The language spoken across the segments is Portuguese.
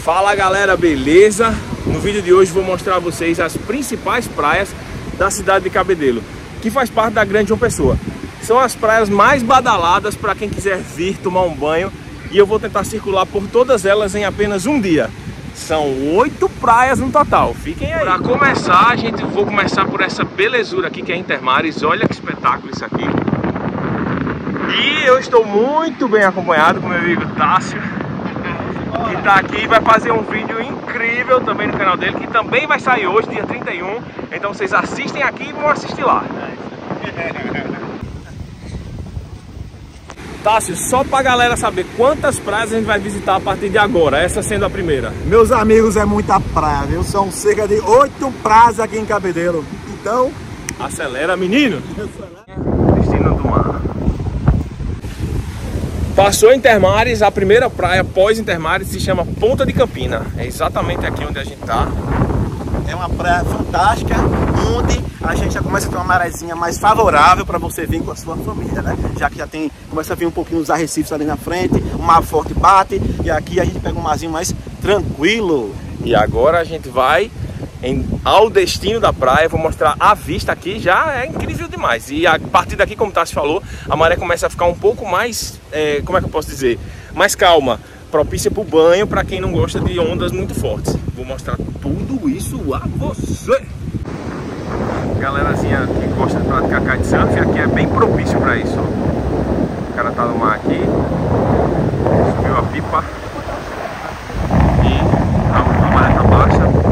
Fala galera, beleza? No vídeo de hoje vou mostrar a vocês as principais praias da cidade de Cabedelo, que faz parte da Grande João Pessoa. São as praias mais badaladas para quem quiser vir tomar um banho, e eu vou tentar circular por todas elas em apenas um dia. São 8 praias no total, fiquem aí. Para começar, vou começar por essa belezura aqui que é Intermares. Olha que espetáculo isso aqui. E eu estou muito bem acompanhado com meu amigo Tássio, que tá aqui e vai fazer um vídeo incrível também no canal dele, que também vai sair hoje, dia 31. Então vocês assistem aqui e vão assistir lá. Tássio, só pra galera saber quantas praias a gente vai visitar a partir de agora, essa sendo a primeira. Meus amigos, é muita praia, viu? São cerca de 8 praias aqui em Cabedelo. Então, acelera, menino! Destino do mar. Passou Intermares, a primeira praia pós Intermares se chama Ponta de Campina. É exatamente aqui onde a gente tá. É uma praia fantástica, onde a gente já começa a ter uma marezinha mais favorável para você vir com a sua família, né? Já que já começa a vir um pouquinho os arrecifes ali na frente, o mar forte bate, e aqui a gente pega um marzinho mais tranquilo. E agora a gente vai ao destino da praia. Vou mostrar a vista aqui, já é incrível demais. E a partir daqui, como o Tássio falou, a maré começa a ficar um pouco mais, como é que eu posso dizer? Mais calma, propícia para o banho, para quem não gosta de ondas muito fortes. Vou mostrar tudo isso a você. Galerazinha que gosta de praticar kitesurf, aqui é bem propício para isso. Ó. O cara tá no mar aqui, subiu a pipa e a maré tá baixa.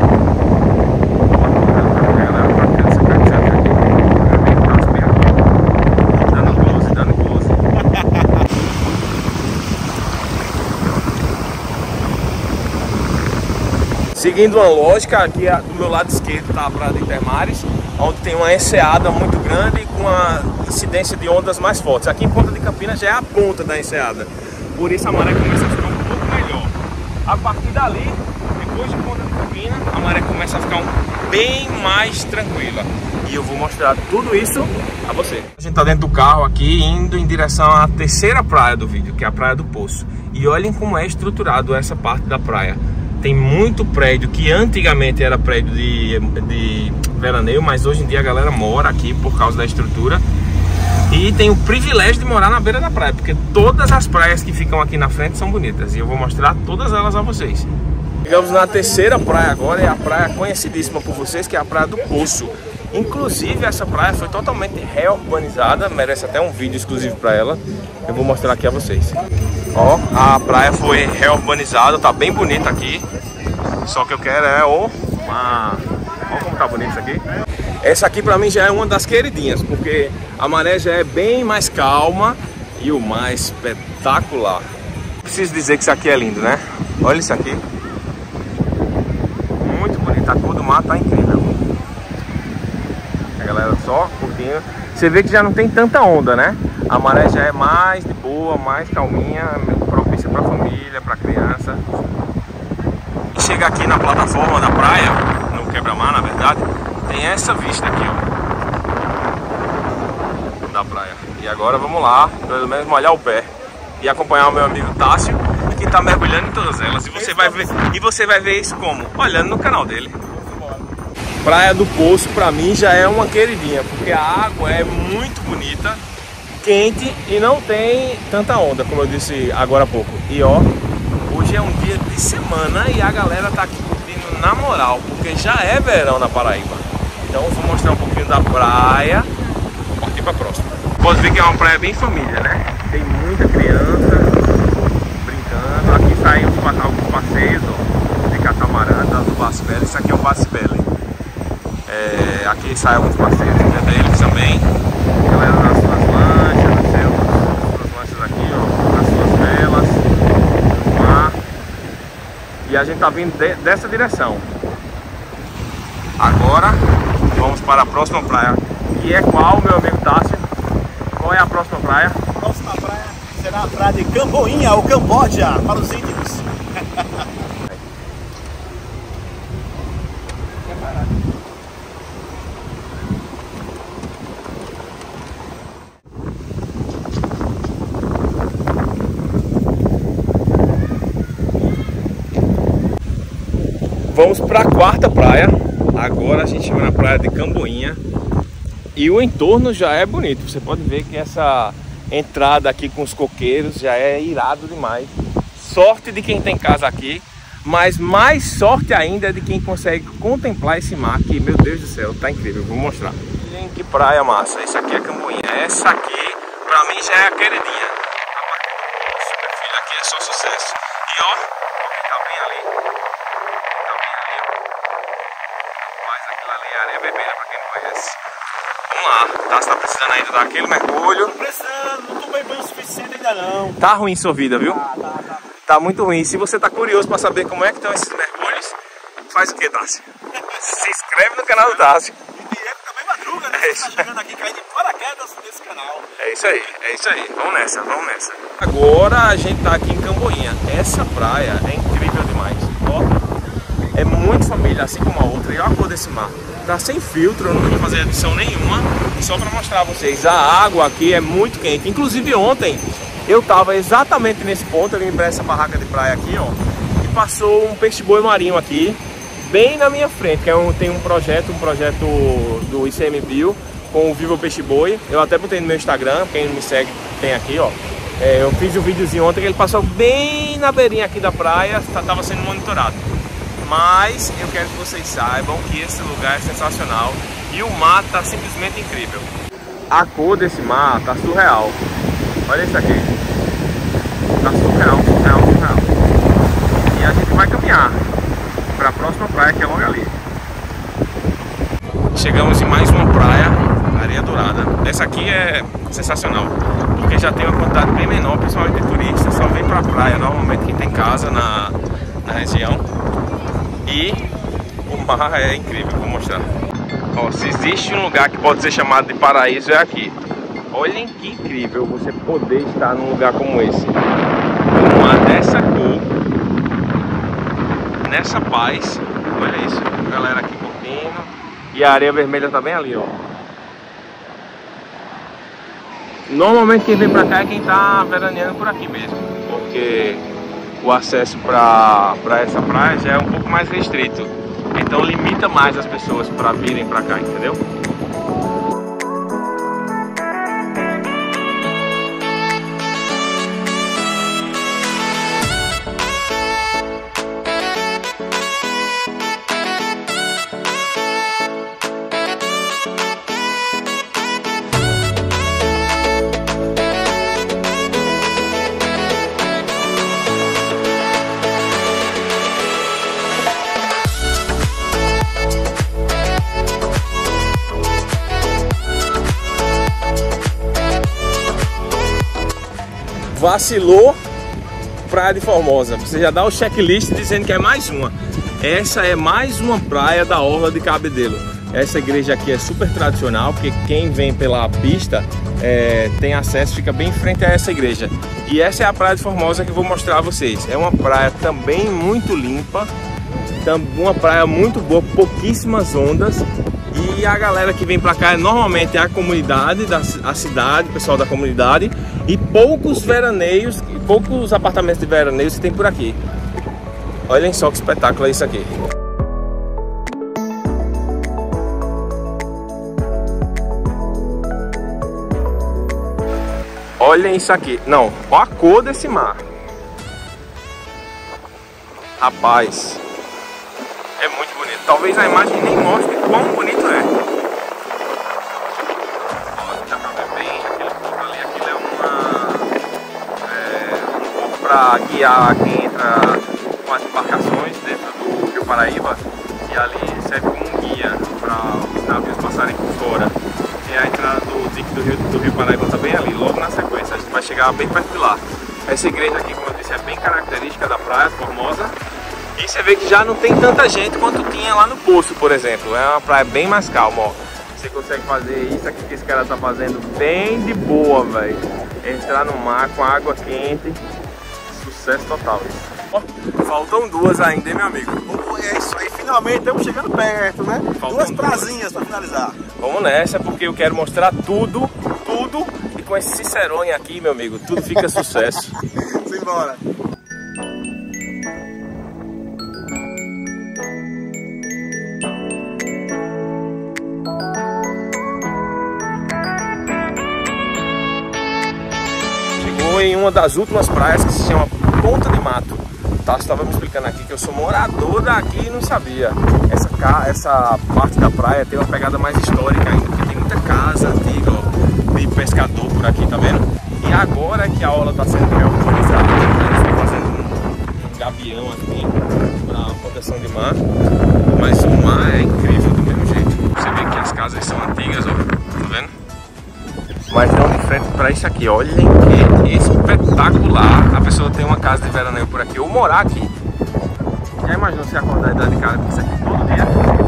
Seguindo uma lógica, aqui do meu lado esquerdo está a praia de Intermares, onde tem uma enseada muito grande e com a incidência de ondas mais fortes. Aqui em Ponta de Campina já é a ponta da enseada, por isso a maré começa a ficar um pouco melhor. A partir dali, depois de Ponta de Campina, a maré começa a ficar bem mais tranquila. E eu vou mostrar tudo isso a você. A gente está dentro do carro aqui, indo em direção à terceira praia do vídeo, que é a Praia do Poço. E olhem como é estruturado essa parte da praia. Tem muito prédio que antigamente era prédio de veraneio, mas hoje em dia a galera mora aqui por causa da estrutura. E tem o privilégio de morar na beira da praia, porque todas as praias que ficam aqui na frente são bonitas. E eu vou mostrar todas elas a vocês. Chegamos na terceira praia agora, é a praia conhecidíssima por vocês, que é a Praia do Poço. Inclusive essa praia foi totalmente reurbanizada, merece até um vídeo exclusivo para ela. Eu vou mostrar aqui a vocês. Ó, a praia foi reurbanizada, tá bem bonita aqui. Só que eu quero é o mar. Olha como tá bonito isso aqui. Essa aqui pra mim já é uma das queridinhas, porque a maré já é bem mais calma e o mar é espetacular. Preciso dizer que isso aqui é lindo, né? Olha isso aqui. Muito bonito, a cor do mar tá incrível. A galera só curtindo. Você vê que já não tem tanta onda, né? A maré já é mais de boa, mais calminha, propícia para família, para criança. E chega aqui na plataforma da praia, no quebra-mar na verdade, tem essa vista aqui, ó, da praia. E agora vamos lá, pelo menos molhar o pé e acompanhar o meu amigo Tássio, que está mergulhando em todas elas. E você vai ver isso como? Olhando no canal dele. Praia do Poço pra mim já é uma queridinha, porque a água é muito bonita, quente e não tem tanta onda, como eu disse agora há pouco. E ó, hoje é um dia de semana e a galera tá aqui curtindo na moral, porque já é verão na Paraíba. Então eu vou mostrar um pouquinho da praia e partir pra próxima. Pode ver que é uma praia bem família, né? Tem muita criança brincando. Aqui saem alguns passeios, ó, de catamarã, do Baspelli. Isso aqui é o Baspelli. Aqui saem alguns passeios deles também. A galera nas suas lanchas, nas lanchas aqui, ó, nas suas velas, no mar. E a gente tá vindo dessa direção. Agora vamos para a próxima praia. E é qual, meu amigo Tássio? Qual é a próxima praia? A próxima praia será a praia de Camboinha, ou Camboja, para os íntimos. Vamos para a quarta praia. Agora a gente vai na praia de Camboinha. E o entorno já é bonito. Você pode ver que essa entrada aqui com os coqueiros já é irado demais. Sorte de quem tem casa aqui. Mas mais sorte ainda é de quem consegue contemplar esse mar que, meu Deus do céu, tá incrível. Vou mostrar. Olhem que praia massa. Isso aqui é Camboinha. Essa aqui, pra mim, já é a queridinha. Nossa, meu filho, aqui é só sucesso. E ó, tá bem ali. Tá bem ali, ó. Mas aquilo ali é areia vermelha, pra quem não conhece. Vamos lá. Tá precisando ainda dar aquele mergulho. Tô precisando, não tomei banho o suficiente ainda não. Tá ruim sua vida, viu? Tá muito ruim. Se você tá curioso para saber como é que estão esses mergulhos, faz o que, Tássio? Se inscreve no canal do Tássio. E também madruga, né? Você tá chegando aqui caindo de paraquedas desse canal. É isso aí, é isso aí. Vamos nessa, vamos nessa. Agora a gente tá aqui em Camboinha. Essa praia é incrível demais. Ó, é muito família, assim como a outra. E olha a cor desse mar. Tá sem filtro, eu não vou fazer edição nenhuma. Só para mostrar a vocês, a água aqui é muito quente. Inclusive ontem eu tava exatamente nesse ponto, eu vim pra essa barraca de praia aqui, ó, e passou um peixe-boi marinho aqui, bem na minha frente, que tem um projeto do ICMBio com o Viva Peixe Boi. Eu até botei no meu Instagram, quem não me segue tem aqui, ó. Eu fiz um videozinho ontem que ele passou bem na beirinha aqui da praia, tava sendo monitorado. Mas eu quero que vocês saibam que esse lugar é sensacional e o mar tá simplesmente incrível. A cor desse mar tá surreal. Olha isso aqui. Tá surreal. E a gente vai caminhar para a próxima praia, que é logo ali. Chegamos em mais uma praia, Areia Dourada. Essa aqui é sensacional, porque já tem uma quantidade bem menor, principalmente de turistas. Só vem para a praia, normalmente quem tem casa na região. E o mar é incrível, vou mostrar. Ó, se existe um lugar que pode ser chamado de paraíso, é aqui. Olhem que incrível você poder estar num lugar como esse. Um mar dessa cor, nessa paz. Olha isso, a galera aqui curtindo. E a areia vermelha tá bem ali, ó. Normalmente quem vem pra cá é quem tá veraneando por aqui mesmo, porque o acesso pra essa praia já é um pouco mais restrito. Então limita mais as pessoas para virem pra cá, entendeu? Vacilou, Praia de Formosa. Você já dá o checklist dizendo que é mais uma. Essa é mais uma praia da Orla de Cabedelo. Essa igreja aqui é super tradicional, porque quem vem pela pista tem acesso, fica bem em frente a essa igreja. E essa é a Praia de Formosa que eu vou mostrar a vocês. É uma praia também muito limpa, uma praia muito boa, pouquíssimas ondas. E a galera que vem pra cá normalmente é a comunidade, a cidade, o pessoal da comunidade, e poucos veraneios, poucos apartamentos de veraneios que tem por aqui. Olhem só que espetáculo é isso aqui. Olhem isso aqui. Não, olha a cor desse mar. Rapaz, é muito bonito. Talvez a imagem nem mostre quão bonito é. Olha, dá pra ver bem aquele ponto ali. Aquilo é um ponto para guiar quem entra com as embarcações dentro do Rio Paraíba. E ali serve como um guia para os navios passarem por fora. E a entrada do dique do Rio Paraíba está bem ali, logo na sequência. A gente vai chegar bem perto de lá. Essa igreja aqui, como eu disse, é bem característica da Praia de Formosa. E você vê que já não tem tanta gente quanto tinha lá no Poço, por exemplo. É uma praia bem mais calma, ó. Você consegue fazer isso aqui que esse cara tá fazendo bem de boa, velho. Entrar no mar com água quente. Sucesso total isso. Ó, faltam duas ainda, hein, meu amigo? É isso aí, finalmente estamos chegando perto, né? Faltam duas prazinhas para finalizar. Vamos nessa, porque eu quero mostrar tudo. E com esse Cicerone aqui, meu amigo, tudo fica sucesso. Simbora. uma das últimas praias que se chama Ponta de Mato. Tá, estava me explicando aqui que eu sou morador daqui e não sabia. Essa parte da praia tem uma pegada mais histórica ainda, porque tem muita casa antiga, ó, de pescador por aqui, tá vendo? E agora que a orla está sendo reorganizada, eles estão fazendo um gabião aqui para proteção de mar, mas o mar é incrível do mesmo jeito. Você vê que as casas são antigas, ó, tá vendo? Mas não de frente para isso aqui, olhem que espetacular. A pessoa tem uma casa de veraneio por aqui ou morar aqui. Já imaginou se acordar e dar de cara com isso aqui todo dia?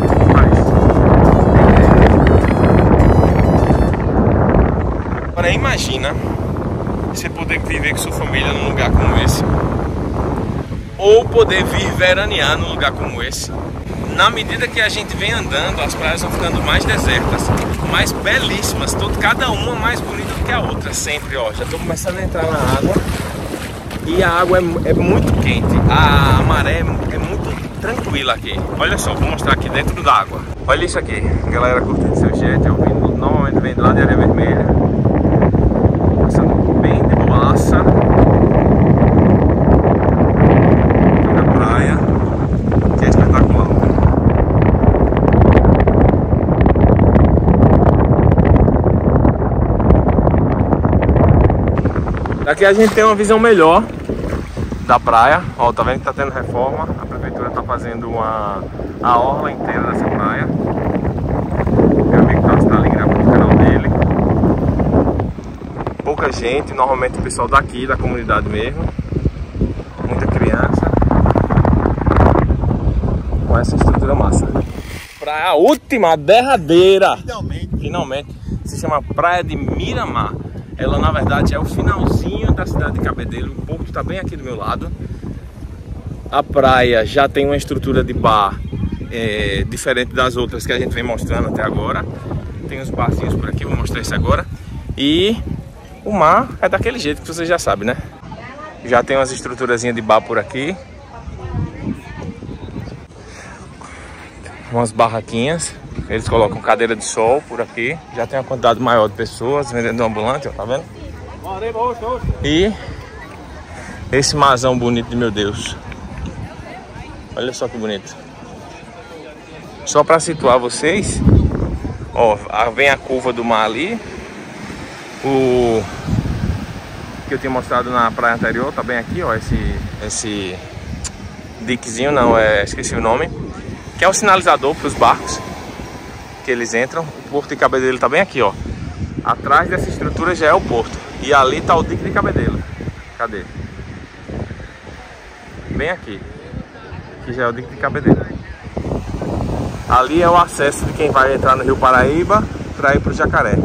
Agora imagina você poder viver com sua família num lugar como esse, ou poder vir veranear num lugar como esse. Na medida que a gente vem andando, as praias vão ficando mais desertas, mais belíssimas, cada uma mais bonita do que a outra, sempre, ó. Já estou começando a entrar na água e a água é muito quente, a maré é muito tranquila aqui. Olha só, vou mostrar aqui dentro da água. Olha isso aqui, a galera curtindo seu jet, normalmente vem de lá de Areia Vermelha, passando bem de boaça na praia, que é espetacular. Daqui a gente tem uma visão melhor da praia. Ó, tá vendo que tá tendo reforma. A prefeitura tá fazendo a orla inteira dessa praia. Meu amigo tá ali gravando o canal dele. Pouca gente, normalmente o pessoal daqui, da comunidade mesmo. Muita criança. Com essa estrutura massa. Praia última, a derradeira. Finalmente. Se chama Praia de Miramar. Ela na verdade é o finalzinho da cidade de Cabedelo. O porto está bem aqui do meu lado. A praia já tem uma estrutura de bar diferente das outras que a gente vem mostrando até agora. Tem uns barzinhos por aqui, vou mostrar isso agora. E o mar é daquele jeito que vocês já sabem, né? Já tem umas estruturazinhas de bar por aqui. Umas barraquinhas. Eles colocam cadeira de sol por aqui. Já tem uma quantidade maior de pessoas vendendo ambulante, ó, tá vendo? E esse marzão bonito de meu Deus. Olha só que bonito. Só para situar vocês, ó, vem a curva do mar ali. O que eu tinha mostrado na praia anterior, tá bem aqui, ó, esse diquezinho, não, esqueci o nome, que é um sinalizador para os barcos que eles entram. O porto de Cabedelo tá bem aqui, ó. Atrás dessa estrutura já é o porto. E ali tá o dique de Cabedelo. Cadê? Bem aqui. Aqui já é o dique de Cabedelo. Ali é o acesso de quem vai entrar no Rio Paraíba para ir pro Jacaré.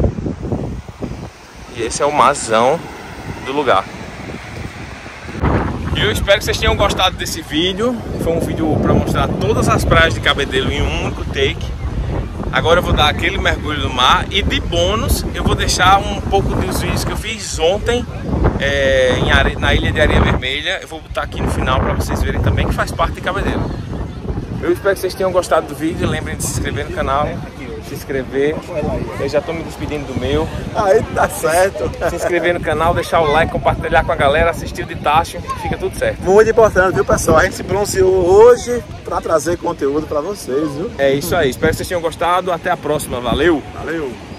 E esse é o marzão do lugar. E eu espero que vocês tenham gostado desse vídeo. Foi um vídeo para mostrar todas as praias de Cabedelo em um único take. Agora eu vou dar aquele mergulho no mar e de bônus eu vou deixar um pouco dos vídeos que eu fiz ontem na ilha de Areia Vermelha. Eu vou botar aqui no final para vocês verem também que faz parte de Cabedelo. Eu espero que vocês tenham gostado do vídeo. Lembrem de se inscrever no canal, se inscrever. Eu já estou me despedindo do meu. Aí tá certo. Se inscrever no canal, deixar o like, compartilhar com a galera, assistir o de Tacho, fica tudo certo. Muito importante, viu, pessoal? A gente se pronunciou hoje para trazer conteúdo para vocês, viu? É isso aí. Espero que vocês tenham gostado. Até a próxima. Valeu! Valeu!